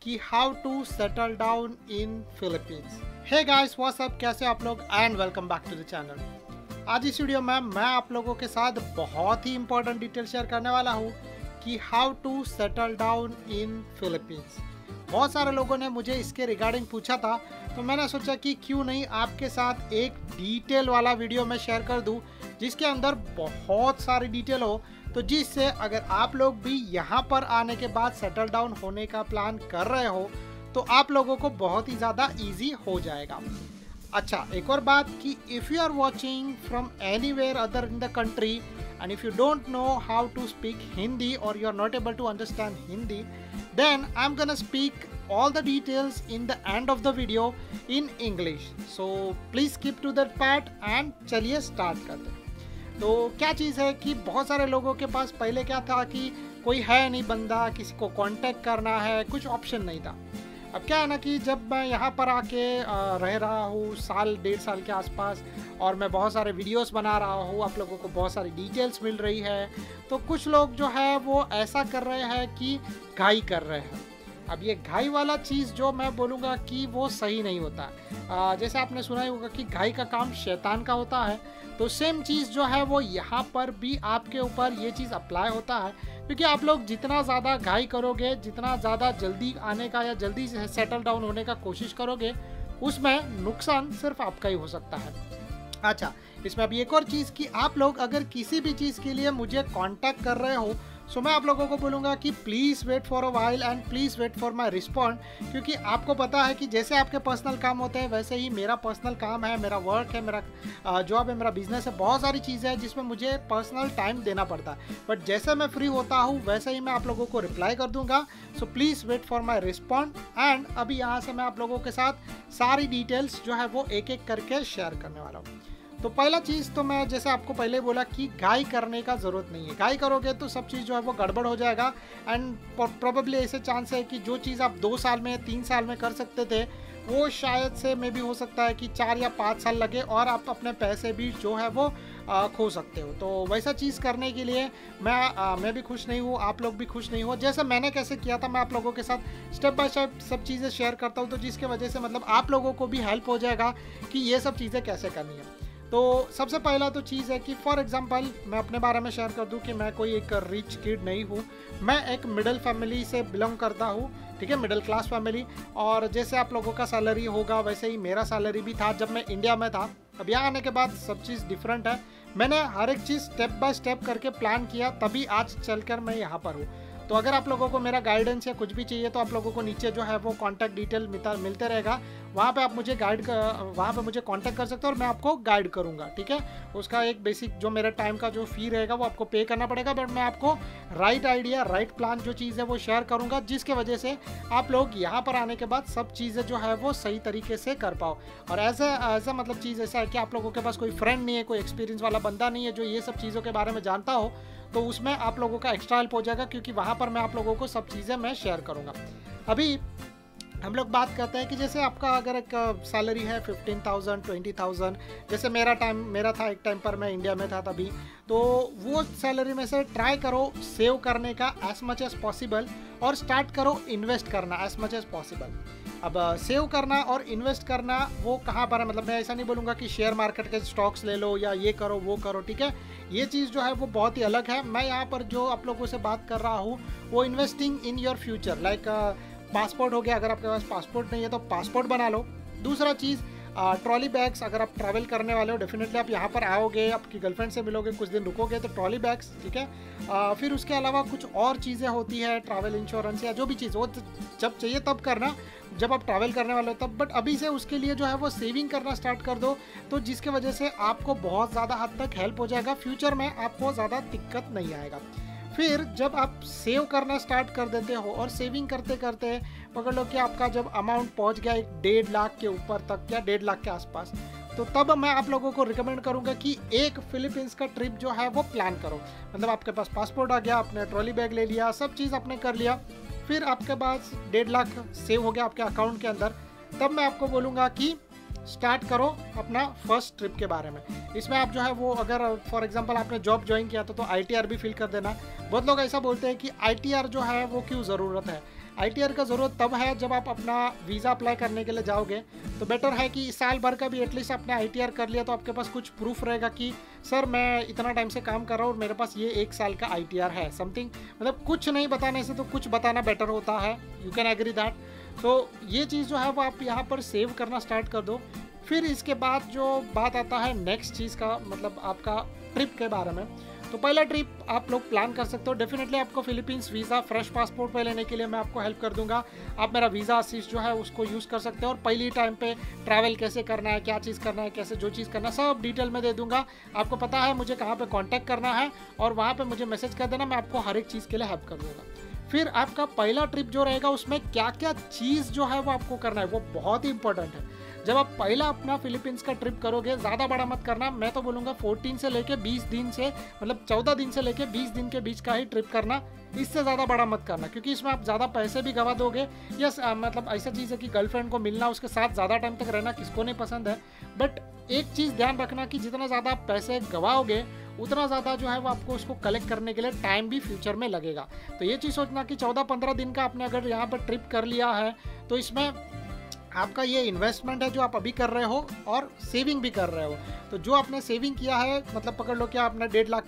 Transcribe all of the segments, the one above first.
कि how to settle down in Philippines. Hey guys, what's up, कैसे आप लोग and welcome back to the channel. आज इस वीडियो में मैं आप लोगों के साथ बहुत ही इंपॉर्टेंट डिटेल शेयर करने वाला हूँ कि how to settle down in Philippines. बहुत सारे लोगों ने मुझे इसके रिगार्डिंग पूछा था, तो मैंने सोचा कि क्यों नहीं आपके साथ एक डिटेल वाला वीडियो मैं शेयर कर दूं जिसके अंदर बहुत सारी डिटेल हो, तो जिससे अगर आप लोग भी यहाँ पर आने के बाद सेटल डाउन होने का प्लान कर रहे हो तो आप लोगों को बहुत ही ज़्यादा इजी हो जाएगा। अच्छा, एक और बात कि if you are watching from anywhere other in the country and if you don't know how to speak Hindi or you are not able to understand Hindi, then I'm gonna speak all the details in the end of the video in English, so please skip to that part and चलिए start करते हैं। तो क्या चीज़ है कि बहुत सारे लोगों के पास पहले क्या था कि कोई है नहीं बंदा, किसी को कांटेक्ट करना है, कुछ ऑप्शन नहीं था। अब क्या है ना कि जब मैं यहाँ पर आके रह रहा हूँ साल डेढ़ साल के आसपास और मैं बहुत सारे वीडियोस बना रहा हूँ, आप लोगों को बहुत सारी डिटेल्स मिल रही है, तो कुछ लोग जो है वो ऐसा कर रहे हैं कि घाई कर रहे हैं। अब ये घाई वाला चीज़ जो मैं बोलूँगा कि वो सही नहीं होता। जैसे आपने सुना ही होगा कि घाई का काम शैतान का होता है, तो सेम चीज़ जो है वो यहाँ पर भी आपके ऊपर ये चीज़ अप्लाई होता है, क्योंकि आप लोग जितना ज़्यादा घाई करोगे, जितना ज़्यादा जल्दी आने का या जल्दी सेटल डाउन होने का कोशिश करोगे, उसमें नुकसान सिर्फ आपका ही हो सकता है। अच्छा, इसमें अभी एक और चीज़ कि आप लोग अगर किसी भी चीज़ के लिए मुझे कांटेक्ट कर रहे हो, सो मैं आप लोगों को बोलूँगा कि please wait for a while and please wait for my respond, क्योंकि आपको पता है कि जैसे आपके पर्सनल काम होते हैं वैसे ही मेरा पर्सनल काम है, मेरा वर्क है, मेरा जॉब है, मेरा बिजनेस है, बहुत सारी चीज़ें हैं जिसमें मुझे पर्सनल टाइम देना पड़ता है। बट जैसे मैं फ्री होता हूँ वैसे ही मैं आप लोगों को रिप्लाई कर दूँगा, so please wait for my respond. And अभी यहाँ से मैं आप लोगों के साथ सारी डिटेल्स जो है वो एक एक करके शेयर करने वाला हूँ। तो पहला चीज़ तो मैं जैसे आपको पहले बोला कि घाई करने का ज़रूरत नहीं है। घाई करोगे तो सब चीज़ जो है वो गड़बड़ हो जाएगा एंड प्रोबेबली ऐसे चांस है कि जो चीज़ आप 2 साल में 3 साल में कर सकते थे वो शायद से मे भी हो सकता है कि 4 या 5 साल लगे और आप अपने पैसे भी जो है वो खो सकते हो। तो वैसा चीज़ करने के लिए मैं भी खुश नहीं हूँ, आप लोग भी खुश नहीं हो। जैसे मैंने कैसे किया था मैं आप लोगों के साथ स्टेप बाय स्टेप सब चीज़ें शेयर करता हूँ, तो जिसके वजह से मतलब आप लोगों को भी हेल्प हो जाएगा कि ये सब चीज़ें कैसे करनी है। तो सबसे पहला तो चीज़ है कि फॉर एग्जांपल मैं अपने बारे में शेयर कर दूं कि मैं कोई एक रिच किड नहीं हूं, मैं एक मिडिल फैमिली से बिलोंग करता हूं, ठीक है, मिडिल क्लास फैमिली। और जैसे आप लोगों का सैलरी होगा वैसे ही मेरा सैलरी भी था जब मैं इंडिया में था। अब यहाँ आने के बाद सब चीज़ डिफरेंट है। मैंने हर एक चीज़ स्टेप बाय स्टेप करके प्लान किया, तभी आज चलकर मैं यहाँ पर हूँ। तो अगर आप लोगों को मेरा गाइडेंस या कुछ भी चाहिए तो आप लोगों को नीचे जो है वो कॉन्टैक्ट डिटेल मिलते रहेगा, वहाँ पे आप मुझे वहाँ पे मुझे कांटेक्ट कर सकते हो और मैं आपको गाइड करूँगा, ठीक है। उसका एक बेसिक जो मेरे टाइम का जो फ़ी रहेगा वो आपको पे करना पड़ेगा, बट मैं आपको राइट आइडिया, राइट प्लान जो चीज़ है वो शेयर करूँगा, जिसके वजह से आप लोग यहाँ पर आने के बाद सब चीज़ें जो है वो सही तरीके से कर पाओ। और एज ए मतलब चीज़ ऐसा है कि आप लोगों के पास कोई फ्रेंड नहीं है, कोई एक्सपीरियंस वाला बंदा नहीं है जो ये सब चीज़ों के बारे में जानता हो, तो उसमें आप लोगों का एक्स्ट्रा हेल्प हो जाएगा, क्योंकि वहाँ पर मैं आप लोगों को सब चीज़ें मैं शेयर करूँगा। अभी हम लोग बात करते हैं कि जैसे आपका अगर एक सैलरी है 15,000 20,000, जैसे मेरा था एक टाइम पर मैं इंडिया में था तभी, तो वो सैलरी में से ट्राई करो सेव करने का एज मच एज पॉसिबल और स्टार्ट करो इन्वेस्ट करना एज मच एज पॉसिबल। अब सेव करना और इन्वेस्ट करना वो कहाँ पर है, मतलब मैं ऐसा नहीं बोलूँगा कि शेयर मार्केट के स्टॉक्स ले लो या ये करो वो करो, ठीक है, ये चीज़ जो है वो बहुत ही अलग है। मैं यहाँ पर जो आप लोगों से बात कर रहा हूँ वो investing in your future, like passport हो गया, अगर आपके पास पासपोर्ट नहीं है तो पासपोर्ट बना लो। दूसरा चीज़ ट्रॉली बैग्स, अगर आप ट्रैवल करने वाले हो, डेफिनेटली आप यहाँ पर आओगे, आपकी गर्लफ्रेंड से मिलोगे, कुछ दिन रुकोगे, तो ट्रॉली बैग्स, ठीक है। फिर उसके अलावा कुछ और चीज़ें होती है, ट्रैवल इंश्योरेंस या जो भी चीज़ वो जब चाहिए तब करना, जब आप ट्रैवल करने वाले हो तब। बट अभी से उसके लिए जो है वो सेविंग करना स्टार्ट कर दो, तो जिसके वजह से आपको बहुत ज़्यादा हद तक हेल्प हो जाएगा, फ्यूचर में आपको ज़्यादा दिक्कत नहीं आएगा। फिर जब आप सेव करना स्टार्ट कर देते हो और सेविंग करते करते पकड़ लो कि आपका जब अमाउंट पहुंच गया 1.5 लाख के ऊपर तक या 1.5 लाख के आसपास, तो तब मैं आप लोगों को रिकमेंड करूंगा कि एक फिलीपींस का ट्रिप जो है वो प्लान करो। मतलब आपके पास पासपोर्ट आ गया, आपने ट्रॉली बैग ले लिया, सब चीज़ आपने कर लिया, फिर आपके पास 1.5 लाख सेव हो गया आपके अकाउंट के अंदर, तब मैं आपको बोलूँगा कि स्टार्ट करो अपना फर्स्ट ट्रिप के बारे में। इसमें आप जो है वो अगर फॉर एग्जांपल आपने जॉब ज्वाइन किया तो ITR भी फिल कर देना। बहुत लोग ऐसा बोलते हैं कि ITR जो है वो क्यों ज़रूरत है, ITR का ज़रूरत तब है जब आप अपना वीज़ा अप्लाई करने के लिए जाओगे, तो बेटर है कि इस साल भर का भी एटलीस्ट आपने ITR कर लिया, तो आपके पास कुछ प्रूफ रहेगा कि सर मैं इतना टाइम से काम कर रहा हूँ और मेरे पास ये 1 साल का ITR है समथिंग। मतलब कुछ नहीं बताने से तो कुछ बताना बेटर होता है, यू कैन एग्री दैट। तो ये चीज़ जो है वो आप यहाँ पर सेव करना स्टार्ट कर दो। फिर इसके बाद जो बात आता है नेक्स्ट चीज़ का, मतलब आपका ट्रिप के बारे में। तो पहला ट्रिप आप लोग प्लान कर सकते हो। डेफिनेटली आपको फिलीपींस वीज़ा फ्रेश पासपोर्ट पे लेने के लिए मैं आपको हेल्प कर दूंगा। आप मेरा वीज़ा असिस्ट जो है उसको यूज़ कर सकते हो, और पहली टाइम पे ट्रैवल कैसे करना है, क्या चीज़ करना है, कैसे जो चीज़ करना है, सब डिटेल में दे दूंगा। आपको पता है मुझे कहाँ पे कांटेक्ट करना है, और वहाँ पे मुझे मैसेज कर देना, मैं आपको हर एक चीज़ के लिए हेल्प कर दूंगा। फिर आपका पहला ट्रिप जो रहेगा उसमें क्या क्या चीज़ जो है वो आपको करना है, वो बहुत ही इंपॉर्टेंट है। जब आप पहला अपना फिलीपींस का ट्रिप करोगे, ज़्यादा बड़ा मत करना। मैं तो बोलूँगा 14 से लेके 20 दिन से, मतलब 14 दिन से लेके 20 दिन के बीच का ही ट्रिप करना, इससे ज़्यादा बड़ा मत करना, क्योंकि इसमें आप ज़्यादा पैसे भी गवा दोगे। यस, मतलब ऐसा चीज़ है कि गर्लफ्रेंड को मिलना, उसके साथ ज़्यादा टाइम तक रहना किसको नहीं पसंद है, बट एक चीज़ ध्यान रखना कि जितना ज़्यादा आप पैसे गवाओगे उतना ज़्यादा जो है वो आपको उसको कलेक्ट करने के लिए टाइम भी फ्यूचर में लगेगा। तो ये चीज़ सोचना कि 14-15 दिन का आपने अगर यहाँ पर ट्रिप कर लिया है, तो इसमें आपका ये इन्वेस्टमेंट है जो आप अभी कर रहे हो, और सेविंग भी कर रहे हो। तो जो आपने सेविंग किया है, मतलब पकड़ लो कि आपने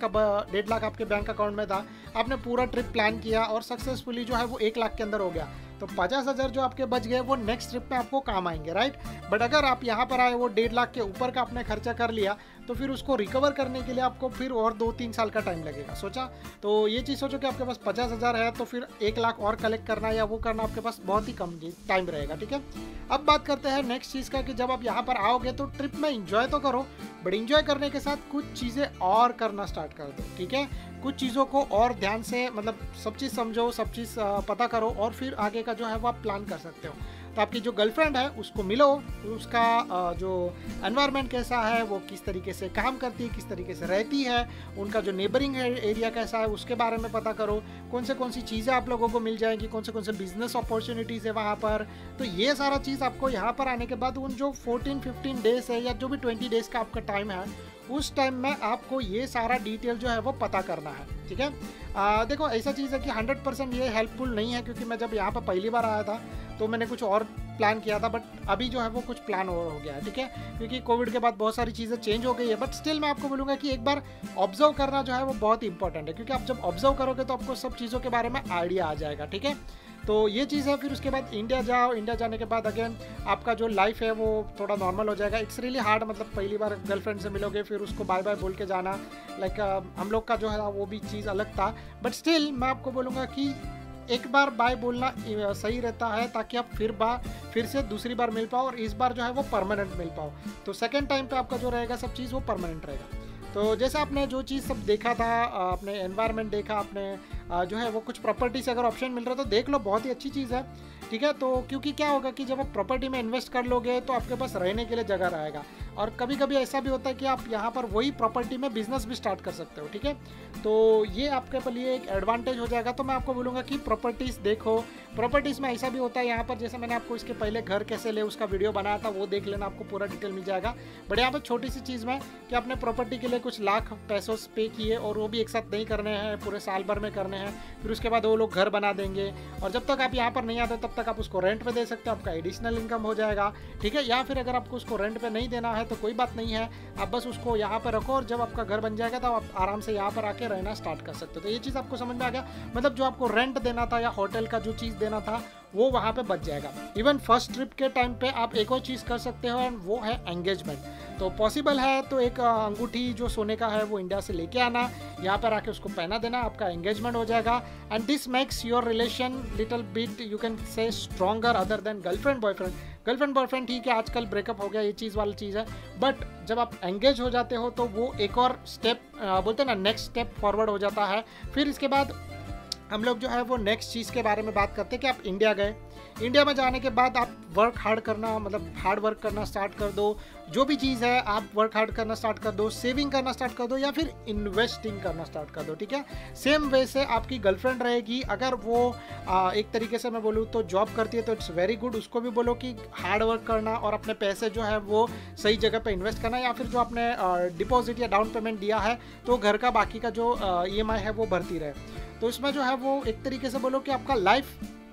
1.5 लाख आपके बैंक अकाउंट में था, आपने पूरा ट्रिप प्लान किया और सक्सेसफुली जो है वो 1 लाख के अंदर हो गया, तो 50,000 जो आपके बच गए वो नेक्स्ट ट्रिप में आपको काम आएंगे, राइट। बट अगर आप यहाँ पर आए वो 1.5 लाख के ऊपर का आपने खर्चा कर लिया, तो फिर उसको रिकवर करने के लिए आपको फिर और 2-3 साल का टाइम लगेगा। सोचा, तो ये चीज़ सोचो कि आपके पास 50,000 है, तो फिर 1 लाख और कलेक्ट करना या वो करना आपके पास बहुत ही कम टाइम रहेगा, ठीक है। अब बात करते हैं नेक्स्ट चीज़ का, कि जब आप यहाँ पर आओगे तो ट्रिप में इंजॉय तो करो, बट इंजॉय करने के साथ कुछ चीज़ें और करना स्टार्ट कर दो, ठीक है। कुछ चीज़ों को और ध्यान से, मतलब सब चीज़ समझो, सब चीज़ पता करो, और फिर आगे का जो है वो आप प्लान कर सकते हो। तो आपकी जो गर्लफ्रेंड है उसको मिलो, उसका जो एनवायरनमेंट कैसा है, वो किस तरीके से काम करती है, किस तरीके से रहती है, उनका जो नेबरिंग एरिया कैसा है उसके बारे में पता करो, कौन सी चीज़ें आप लोगों को मिल जाएंगी, कौन से बिजनेस अपॉर्चुनिटीज़ है वहाँ पर। तो ये सारा चीज़ आपको यहाँ पर आने के बाद उन जो 14-15 डेज़ है या जो भी 20 डेज़ का आपका टाइम है, उस टाइम में आपको ये सारा डिटेल जो है वो पता करना है, ठीक है। देखो, ऐसा चीज़ है कि 100% ये हेल्पफुल नहीं है, क्योंकि मैं जब यहाँ पर पहली बार आया था तो मैंने कुछ और प्लान किया था, बट अभी जो है वो कुछ प्लान और हो गया है, ठीक है, क्योंकि कोविड के बाद बहुत सारी चीज़ें चेंज हो गई है। बट स्टिल मैं आपको बोलूँगा कि एक बार ऑब्जर्व करना जो है वो बहुत इंपॉर्टेंट है, क्योंकि आप जब ऑब्जर्व करोगे तो आपको सब चीज़ों के बारे में आइडिया आ जाएगा, ठीक है। तो ये चीज़ है। फिर उसके बाद इंडिया जाओ, इंडिया जाने के बाद अगेन आपका जो लाइफ है वो थोड़ा नॉर्मल हो जाएगा। इट्स रियली हार्ड, मतलब पहली बार गर्लफ्रेंड से मिलोगे, फिर उसको बाय बाय बोल के जाना, लाइक हम लोग का जो है वो भी चीज़ अलग था। बट स्टिल मैं आपको बोलूँगा कि एक बार बाय बोलना सही रहता है, ताकि आप फिर से दूसरी बार मिल पाओ, और इस बार जो है वो परमानेंट मिल पाओ। तो सेकेंड टाइम पे आपका जो रहेगा सब चीज़ वो परमानेंट रहेगा। तो जैसे आपने जो चीज़ सब देखा था, आपने एनवायरनमेंट देखा, आपने जो है वो कुछ प्रॉपर्टी से अगर ऑप्शन मिल रहा है तो देख लो, बहुत ही अच्छी चीज़ है, ठीक है। तो क्योंकि क्या होगा कि जब आप प्रॉपर्टी में इन्वेस्ट कर लोगे तो आपके पास रहने के लिए जगह रहेगा, और कभी कभी ऐसा भी होता है कि आप यहाँ पर वही प्रॉपर्टी में बिजनेस भी स्टार्ट कर सकते हो, ठीक है। तो ये आपके लिए एक एडवांटेज हो जाएगा। तो मैं आपको बोलूँगा कि प्रॉपर्टीज़ देखो। प्रॉपर्टीज़ में ऐसा भी होता है यहाँ पर, जैसे मैंने आपको इसके पहले घर कैसे ले उसका वीडियो बनाया था, वो देख लेना, आपको पूरा डिटेल मिल जाएगा। बट यहाँ पर छोटी सी चीज़ में कि आपने प्रॉपर्टी के लिए कुछ लाख पैसों पे किए, और वो भी एक साथ नहीं करने हैं, पूरे साल भर में करने हैं। फिर उसके बाद वो लोग घर बना देंगे, और जब तक आप यहाँ पर नहीं आते तब तक आप उसको रेंट पे दे सकते हो, आपका एडिशनल इनकम हो जाएगा, ठीक है। या फिर अगर आपको उसको रेंट पे नहीं देना है तो कोई बात नहीं है, आप बस उसको यहाँ पर रखो, और जब आपका घर बन जाएगा तो आप आराम से यहाँ पर आके रहना स्टार्ट कर सकते हो। तो ये चीज़ आपको समझ में आ गया, मतलब जो आपको रेंट देना था या होटल का जो चीज़ देना था वो वहाँ पे बच जाएगा। इवन फर्स्ट ट्रिप के टाइम पे आप एक और चीज़ कर सकते हो, एंड वो है एंगेजमेंट। तो पॉसिबल है तो एक अंगूठी जो सोने का है वो इंडिया से लेके आना, यहाँ पर आके उसको पहना देना, आपका एंगेजमेंट हो जाएगा। And this makes your relation little bit, you can say stronger other than girlfriend boyfriend. Girlfriend boyfriend ठीक है, आजकल ब्रेकअप हो गया, ये चीज़ वाली चीज़ है। बट जब आप एंगेज हो जाते हो तो वो एक और स्टेप बोलते हैं ना, नेक्स्ट स्टेप फॉरवर्ड हो जाता है। फिर इसके बाद हम लोग जो है वो नेक्स्ट चीज़ के बारे में बात करते हैं कि आप इंडिया गए। इंडिया में जाने के बाद आप वर्क हार्ड करना, मतलब हार्ड वर्क करना स्टार्ट कर दो। जो भी चीज़ है आप वर्क हार्ड करना स्टार्ट कर दो, सेविंग करना स्टार्ट कर दो, या फिर इन्वेस्टिंग करना स्टार्ट कर दो, ठीक है। सेम वे से आपकी गर्लफ्रेंड रहेगी, अगर वो एक तरीके से मैं बोलूँ तो जॉब करती है तो इट्स वेरी गुड, उसको भी बोलो कि हार्ड वर्क करना और अपने पैसे जो है वो सही जगह पे इन्वेस्ट करना, या फिर जो आपने डिपॉजिट या डाउन पेमेंट दिया है तो घर का बाकी का जो EMI है वो भरती रहे। तो इसमें जो है वो एक तरीके से बोलो कि आपका लाइफ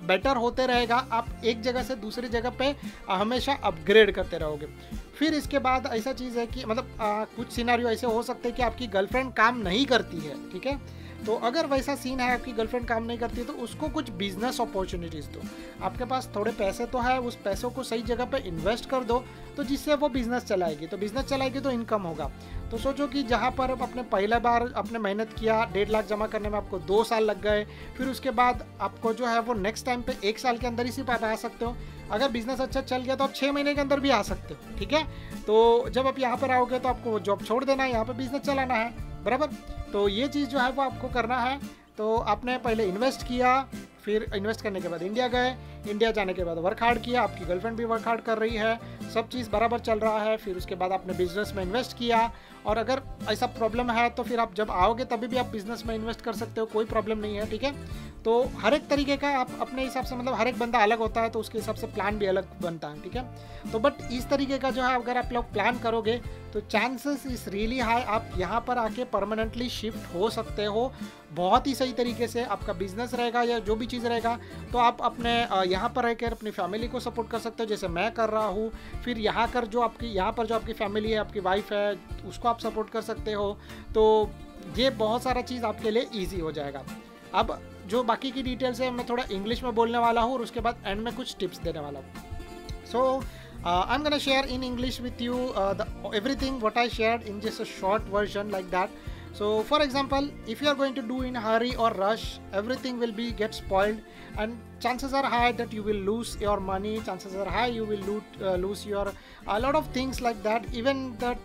बेटर होते रहेगा, आप एक जगह से दूसरी जगह पे हमेशा अपग्रेड करते रहोगे। फिर इसके बाद ऐसा चीज़ है कि मतलब कुछ सिनेरियो ऐसे हो सकते हैं कि आपकी गर्लफ्रेंड काम नहीं करती है, ठीक है। तो अगर वैसा सीन है आपकी गर्लफ्रेंड काम नहीं करती है तो उसको कुछ बिजनेस अपॉर्चुनिटीज़ दो। आपके पास थोड़े पैसे तो है, उस पैसों को सही जगह पे इन्वेस्ट कर दो, तो जिससे वो बिज़नेस चलाएगी, तो बिज़नेस चलाएगी तो इनकम होगा। तो सोचो कि जहाँ पर अपने पहला बार आपने मेहनत किया, 1.5 लाख जमा करने में आपको 2 साल लग गए, फिर उसके बाद आपको जो है वो नेक्स्ट टाइम पे 1 साल के अंदर इसी पर आ सकते हो। अगर बिजनेस अच्छा चल गया तो आप 6 महीने के अंदर भी आ सकते हो, ठीक है। तो जब आप यहाँ पर आओगे तो आपको जॉब छोड़ देना है, यहाँ पर बिजनेस चलाना है, बराबर। तो ये चीज़ जो है वो आपको करना है। तो आपने पहले इन्वेस्ट किया, फिर इन्वेस्ट करने के बाद इंडिया गए, इंडिया जाने के बाद वर्क हार्ड किया, आपकी गर्लफ्रेंड भी वर्क हार्ड कर रही है, सब चीज़ बराबर चल रहा है। फिर उसके बाद आपने बिजनेस में इन्वेस्ट किया, और अगर ऐसा प्रॉब्लम है तो फिर आप जब आओगे तभी भी आप बिजनेस में इन्वेस्ट कर सकते हो, कोई प्रॉब्लम नहीं है, ठीक है। तो हर एक तरीके का आप अपने हिसाब से, मतलब हर एक बंदा अलग होता है तो उसके हिसाब से प्लान भी अलग बनता है, ठीक है। तो बट इस तरीके का जो है अगर आप लोग प्लान करोगे तो चांसेस इज रियली हाई आप यहाँ पर आके परमानेंटली शिफ्ट हो सकते हो। बहुत ही सही तरीके से आपका बिजनेस रहेगा या जो भी चीज़ रहेगा, तो आप अपने यहाँ पर रहकर अपनी फैमिली को सपोर्ट कर सकते हो, जैसे मैं कर रहा हूँ। फिर यहाँ पर जो आपकी फैमिली है, आपकी वाइफ है, उसको आप सपोर्ट कर सकते हो। तो ये बहुत सारा चीज़ आपके लिए ईजी हो जाएगा। अब जो बाकी की डिटेल्स है मैं थोड़ा इंग्लिश में बोलने वाला हूँ और उसके बाद एंड में कुछ टिप्स देने वाला हूँ। So I'm gonna share in English with you everything what I shared in just a short version like that. So for example, if you are going to do in hurry or rush, everything will be get spoiled, and chances are high that you will lose your money, chances are high you will lose your a lot of things like that. Even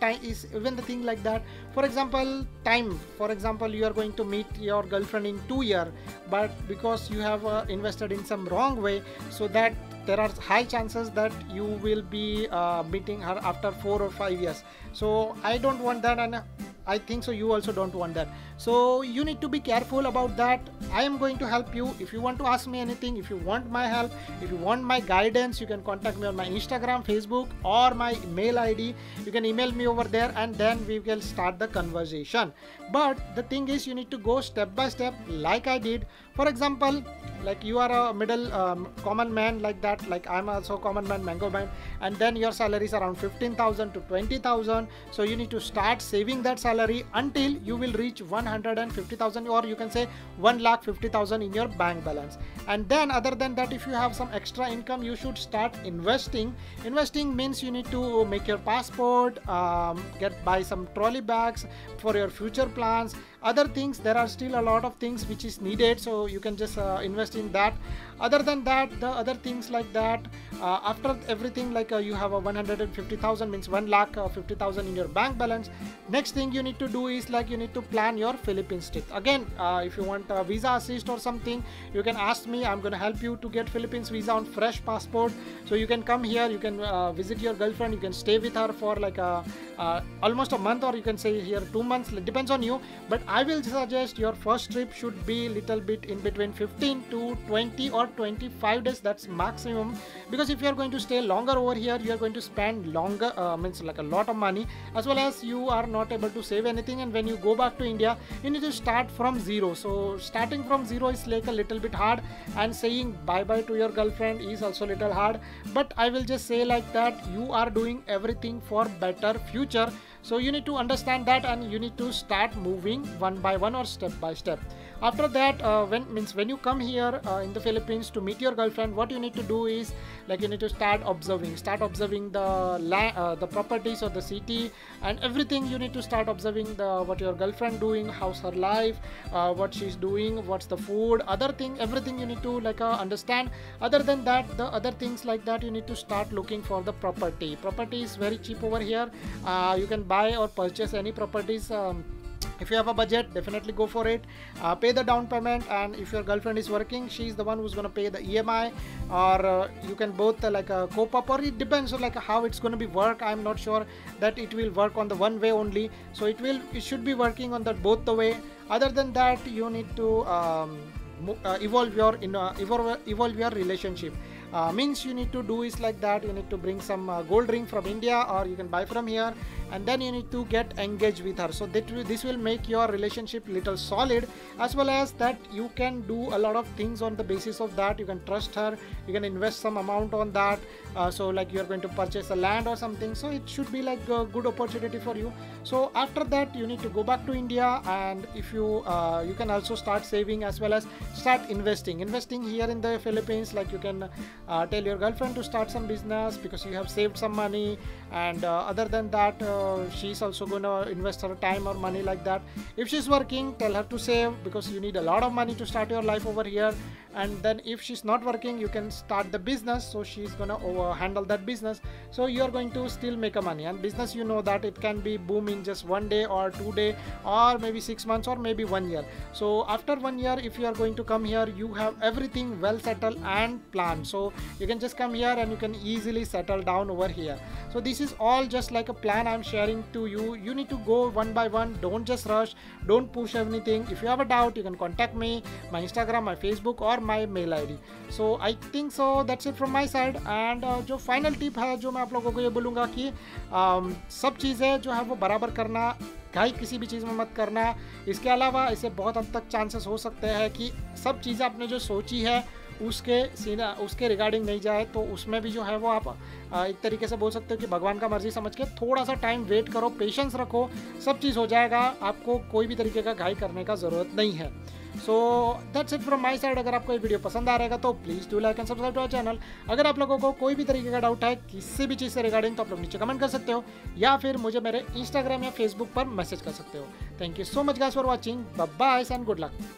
the thing like that, for example time, for example you are going to meet your girlfriend in 2 years, but because you have invested in some wrong way, so that there are high chances that you will be meeting her after 4 or 5 years. So I don't want that, and I think so you also don't want that. So you need to be careful about that. I am going to help you. If you want to ask me anything, if you want my help, if you want my guidance, you can contact me on my Instagram, Facebook, or my mail ID. You can email me over there, and then we will start the conversation. But the thing is, you need to go step by step like I did. For example, like you are a middle common man like that, like I'm also common man, mango man, and then your salary is around 15,000 to 20,000. So you need to start saving that salary until you will reach 150,000, or you can say 1,50,000 in your bank balance. And then other than that, if you have some extra income, you should start investing. Investing means you need to make your passport, buy some trolley bags for your future plans, other things. There are still a lot of things which is needed, so you can just invest in that. Other than that, the other things like that, after everything, like you have a 150,000 means 1,50,000 in your bank balance. Next thing you need to do is like you need to plan your Philippines trip. Again, if you want a visa assist or something, you can ask me. I'm going to help you to get Philippines visa on fresh passport. So you can come here, you can visit your girlfriend, you can stay with her for like almost a month, or you can say here 2 months, it depends on you. But I will suggest your first trip should be little bit in between 15 to 20 or 25 days, that's maximum. Because if you are going to stay longer over here, you are going to spend longer, means like a lot of money, as well as you are not able to save anything. And when you go back to India, you need to start from zero. So starting from zero is like a little bit hard, and saying bye bye to your girlfriend is also a little hard. But I will just say like that, you are doing everything for better future. So you need to understand that, and you need to start moving one by one or step by step. After that, when you come here in the Philippines to meet your girlfriend, what you need to do is like you need to start observing the properties of the city and everything. You need to start observing what your girlfriend doing, how's her life, what she's doing, what's the food, other thing, everything you need to like understand. Other than that, the other things like that, you need to start looking for the property. Property is very cheap over here. You can buy or purchase any properties. If you have a budget, definitely go for it. Pay the down payment, and if your girlfriend is working, she's the one who's going to pay the EMI, or you can both cope up, or it depends on like how it's going to be work. I'm not sure that it will work on the one way only, so it should be working on that both the way. Other than that, you need to evolve your relationship. Means you need to do is like that, you need to bring some gold ring from India, or you can buy from here, and then you need to get engaged with her. So this will make your relationship little solid, as well as that you can do a lot of things on the basis of that. You can trust her, you can invest some amount on that. So like you're going to purchase a land or something, so it should be like a good opportunity for you. So after that you need to go back to India, and if you you can also start saving as well as start investing here in the Philippines. Like you can tell your girlfriend to start some business because you have saved some money, and other than that she's also gonna invest her time or money like that. If she's working, tell her to save, because you need a lot of money to start your life over here. And then if she's not working, you can start the business, so she's gonna handle that business, so you're going to still make a money. And business, you know that it can be boom in just 1 day or 2 day or maybe 6 months or maybe 1 year. So after 1 year, if you are going to come here, you have everything well settled and planned, so you can just come here and you can easily settle down over here. So this is all just like a plan I'm sharing to you. You need to go one by one, don't just rush, don't push everything. If you have a doubt, you can contact me, my Instagram, my Facebook or my mail ID. So I think so that's it from my side. And जो final tip है जो मैं आप लोगों को ये बोलूँगा कि सब चीज़ें जो है वो बराबर करना, घाई किसी भी चीज़ में मत करना. इसके अलावा इसे बहुत हद तक चांसेस हो सकते हैं कि सब चीज़ें आपने जो सोची है उसके रिगार्डिंग नहीं जाए, तो उसमें भी जो है वो आप एक तरीके से बोल सकते हो कि भगवान का मर्जी समझ के थोड़ा सा टाइम वेट करो, पेशेंस रखो, सब चीज़ हो जाएगा. आपको कोई भी तरीके का घाई करने का ज़रूरत नहीं है. So that's it from my side. अगर आपको ये वीडियो पसंद आ रहेगा तो please do like and subscribe to our channel. अगर आप लोगों को कोई भी तरीके का डाउट है किसी भी चीज़ से रिगार्डिंग, तो आप लोग नीचे कमेंट कर सकते हो, या फिर मुझे मेरे इंस्टाग्राम या फेसबुक पर मैसेज कर सकते हो. Thank you so much guys for watching. Bye bye and good luck.